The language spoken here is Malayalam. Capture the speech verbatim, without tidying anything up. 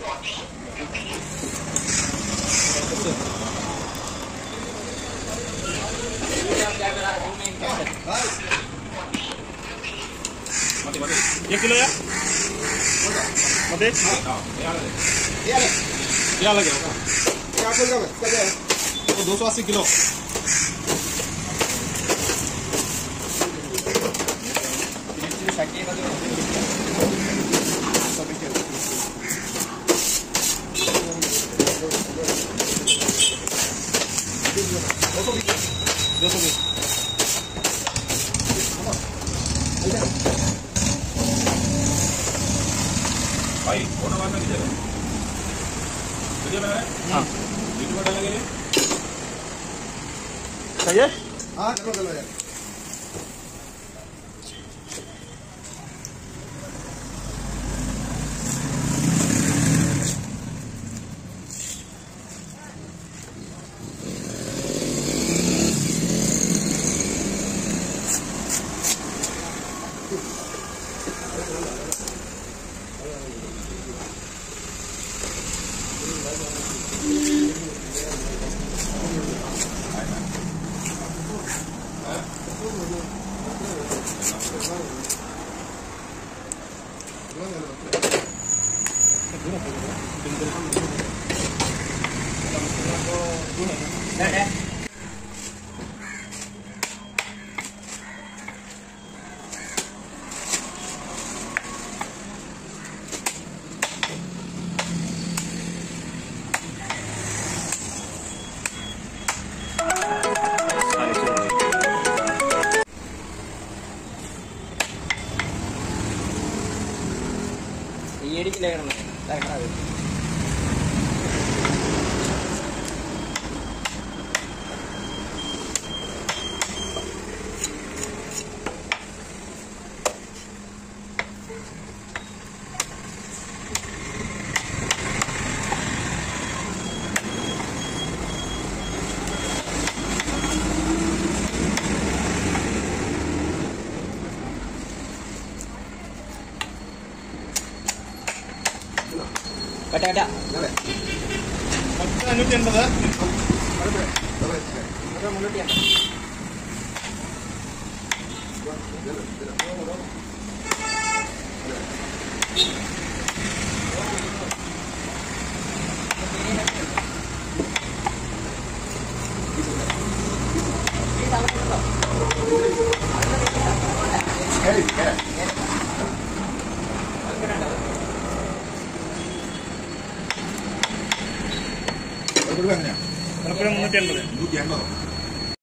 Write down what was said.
एक किलो या मते क्या लगे वो दो सौ अस्सी किलो दो सौ बीस भाई फोटो बाद में कीजिए वीडियो बना रहे हैं हाँ वीडियो डालने के लिए सही है हाँ चलो चलो यार ये डिच लेना लेना कटा कटा അഞ്ഞൂറ്റി എൺപത് മുന്നൂറ്റി മുന്നൂറ്റി എൺപത്